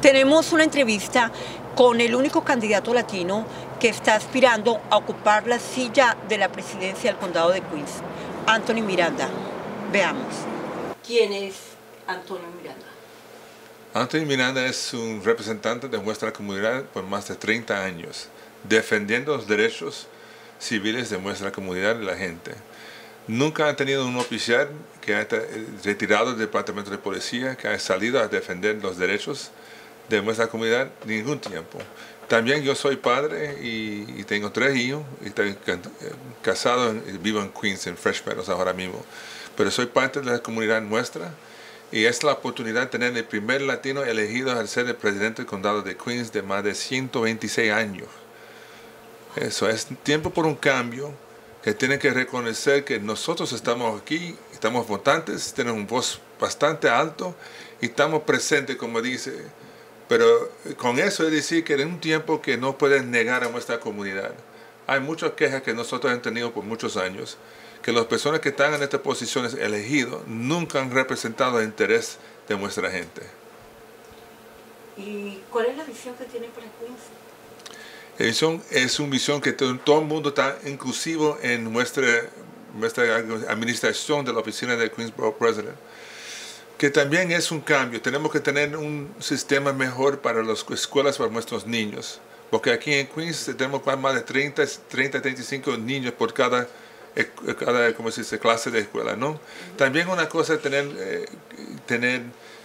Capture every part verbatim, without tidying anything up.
Tenemos una entrevista con el único candidato latino que está aspirando a ocupar la silla de la presidencia del condado de Queens, Anthony Miranda. Veamos. ¿Quién es Anthony Miranda? Anthony Miranda es un representante de nuestra comunidad por más de treinta años, defendiendo los derechos civiles de nuestra comunidad y la gente. Nunca ha tenido un oficial que ha retirado del departamento de policía, que ha salido a defender los derechos de nuestra comunidad ningún tiempo. También yo soy padre y, y tengo tres hijos, y estoy casado y vivo en Queens, en Fresh Meadows ahora mismo. Pero soy parte de la comunidad nuestra y es la oportunidad de tener el primer latino elegido a ser el presidente del condado de Queens de más de ciento veintiséis años. Eso es tiempo por un cambio, que tienen que reconocer que nosotros estamos aquí, estamos votantes, tenemos un voz bastante alto y estamos presentes, como dice. Pero con eso es decir que en un tiempo que no pueden negar a nuestra comunidad. Hay muchas quejas que nosotros hemos tenido por muchos años, que las personas que están en estas posiciones elegidos nunca han representado el interés de nuestra gente. ¿Y cuál es la visión que tienen para Queens? La visión es una visión que todo, todo el mundo está inclusivo en nuestra, nuestra administración de la oficina del Queensborough President. Que también es un cambio. Tenemos que tener un sistema mejor para las escuelas para nuestros niños. Porque aquí en Queens tenemos más de treinta, treinta, treinta y cinco niños por cada, cada ¿cómo se dice? Clase de escuela, ¿no? Uh-huh. También una cosa es tener, eh, tener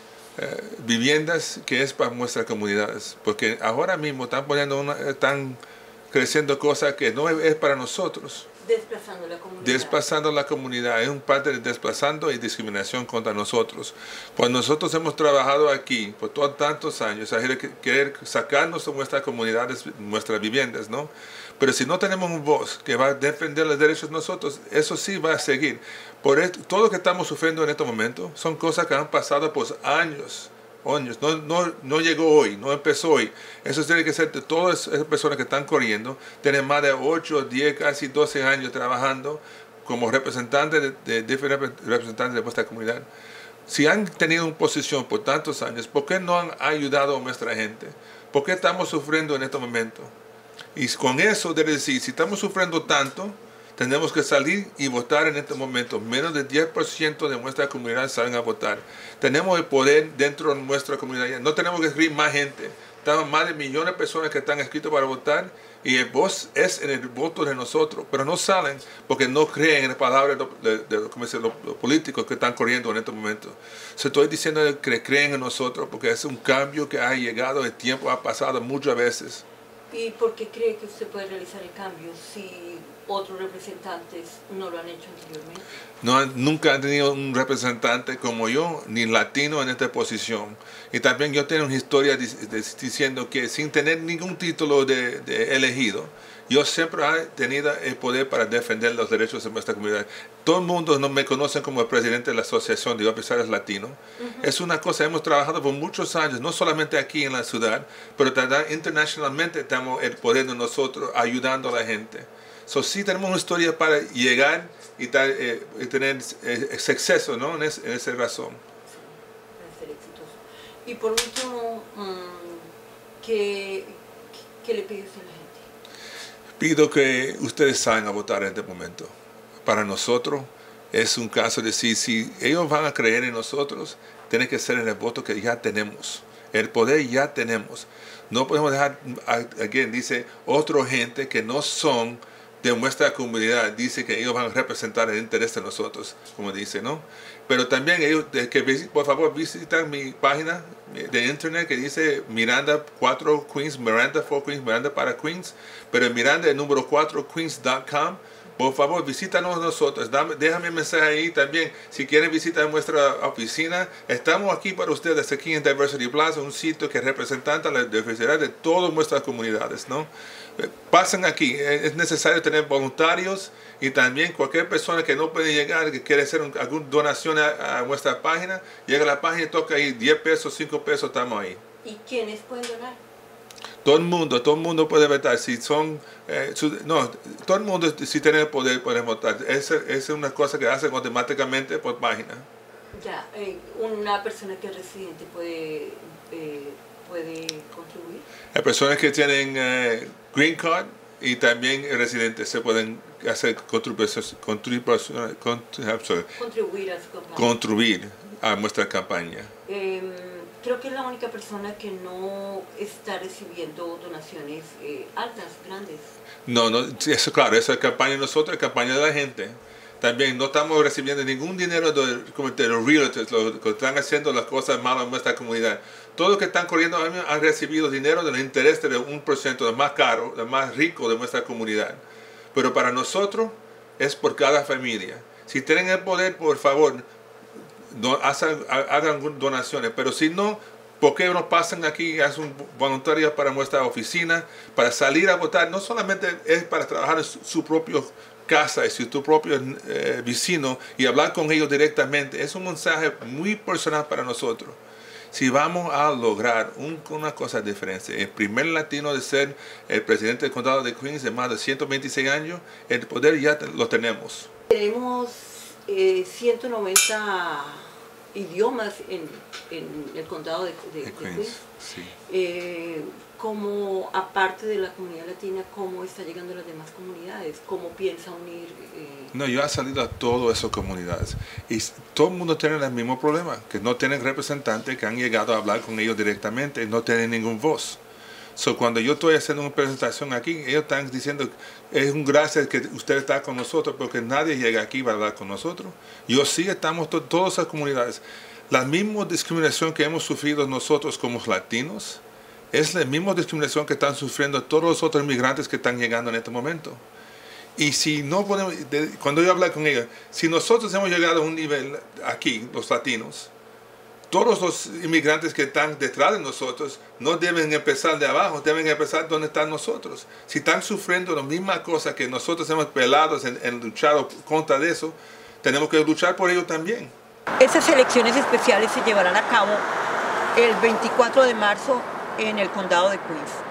eh, viviendas que es para nuestras comunidades. Porque ahora mismo están, poniendo una, están creciendo cosas que no es, es para nosotros. Desplazando la comunidad. Desplazando la comunidad. Es un parte de desplazando y discriminación contra nosotros. Cuando nosotros hemos trabajado aquí por todos tantos años, hay que querer sacarnos de nuestras comunidades, nuestras viviendas, ¿no? Pero si no tenemos un voz que va a defender los derechos de nosotros, eso sí va a seguir. Por esto, todo lo que estamos sufriendo en este momento son cosas que han pasado por años. años. No, no, no llegó hoy, no empezó hoy. Eso tiene que ser de todas esas personas que están corriendo, tienen más de ocho, diez, casi doce años trabajando como representantes de, de diferentes representantes de nuestra comunidad. Si han tenido una posición por tantos años, ¿por qué no han ayudado a nuestra gente? ¿Por qué estamos sufriendo en este momento? Y con eso debe decir, si estamos sufriendo tanto, tenemos que salir y votar en este momento. Menos del diez por ciento de nuestra comunidad salen a votar. Tenemos el poder dentro de nuestra comunidad. No tenemos que escribir más gente. Estamos más de millones de personas que están escritas para votar y el voz es en el voto de nosotros. Pero no salen porque no creen en las palabras de, de, de, de los, los políticos que están corriendo en este momento. Se estoy diciendo que creen en nosotros porque es un cambio que ha llegado. El tiempo ha pasado muchas veces. ¿Y por qué cree que usted puede realizar el cambio si otros representantes no lo han hecho anteriormente? No, nunca han tenido un representante como yo, ni latino en esta posición. Y también yo tengo una historia diciendo que sin tener ningún título de, de elegido, yo siempre he tenido el poder para defender los derechos de nuestra comunidad. Todo el mundo no me conoce como el presidente de la Asociación de Oficiales Latinos. Uh-huh. Es una cosa, hemos trabajado por muchos años, no solamente aquí en la ciudad, pero también internacionalmente tenemos el poder de nosotros ayudando a la gente. So, sí tenemos una historia para llegar y, tal, eh, y tener eh, exceso, ¿no? En, es, en esa razón. Para ser exitoso. Y por último, um, ¿qué, ¿qué le pide usted a la gente? Pido que ustedes salgan a votar en este momento. Para nosotros es un caso de si, si ellos van a creer en nosotros, tiene que ser en el voto que ya tenemos. El poder ya tenemos. No podemos dejar, alguien dice, otra gente que no son de nuestra comunidad, dice que ellos van a representar el interés de nosotros, como dice, ¿no? Pero también ellos, que por favor visitan mi página de internet que dice Miranda cuatro Queens, Miranda for Queens, Miranda para Queens, pero Miranda el número cuatro Queens punto com. Por favor, visítanos nosotros, Dame, déjame un mensaje ahí también. Si quieren visitar nuestra oficina, estamos aquí para ustedes, aquí en Diversity Plaza, un sitio que representa la diversidad de todas nuestras comunidades, ¿no? Pasen aquí, es necesario tener voluntarios y también cualquier persona que no puede llegar, que quiere hacer un, alguna donación a, a nuestra página, llega a la página y toca ahí diez pesos, cinco pesos, estamos ahí. ¿Y quiénes pueden donar? Todo el mundo, todo el mundo puede votar. Si son, eh, su, no, todo el mundo si tiene el poder puede votar. Esa es una cosa que hacen automáticamente por página. Ya, eh, una persona que es residente puede, eh, puede contribuir? Las personas que tienen uh, green card y también residentes se pueden hacer contribuciones, contribuciones, contribuir a su campaña. Contribuir a nuestra campaña. Eh, creo que es la única persona que no está recibiendo donaciones eh, altas, grandes. No, no, eso claro, esa campaña de nosotros, la campaña de la gente. También no estamos recibiendo ningún dinero de, de los realtors, los que están haciendo las cosas malas en nuestra comunidad. Todos los que están corriendo han recibido dinero del interés de un por ciento, del más caro, del más rico de nuestra comunidad. Pero para nosotros es por cada familia. Si tienen el poder, por favor, no, hagan, hagan donaciones. Pero si no, ¿por qué no pasan aquí y hacen voluntarios para nuestra oficina? Para salir a votar, no solamente es para trabajar en su, su propio casa y su tu propio eh, vecino y hablar con ellos directamente. Es un mensaje muy personal para nosotros. Si vamos a lograr un, una cosa diferente, el primer latino de ser el presidente del condado de Queens de más de ciento veintiséis años, el poder ya lo tenemos. Tenemos eh, ciento noventa idiomas en, en el condado de, de, de Queens. Queens. Sí. Eh, como aparte de la comunidad latina, ¿cómo está llegando a las demás comunidades? ¿Cómo piensa unir? Eh... No, yo he salido a todas esas comunidades y todo el mundo tiene el mismo problema, que no tienen representantes que han llegado a hablar con ellos directamente y no tienen ninguna voz. So, cuando yo estoy haciendo una presentación aquí, ellos están diciendo, es un gracias que usted está con nosotros, porque nadie llega aquí para hablar con nosotros. Yo sí estamos, to todas esas comunidades. La misma discriminación que hemos sufrido nosotros como latinos, es la misma discriminación que están sufriendo todos los otros inmigrantes que están llegando en este momento. Y si no podemos, de, cuando yo hablo con ellos, si nosotros hemos llegado a un nivel aquí, los latinos, todos los inmigrantes que están detrás de nosotros no deben empezar de abajo, deben empezar donde están nosotros. Si están sufriendo la misma cosa que nosotros hemos pelado en, en luchar contra de eso, tenemos que luchar por ello también. Estas elecciones especiales se llevarán a cabo el veinticuatro de marzo en el condado de Queens.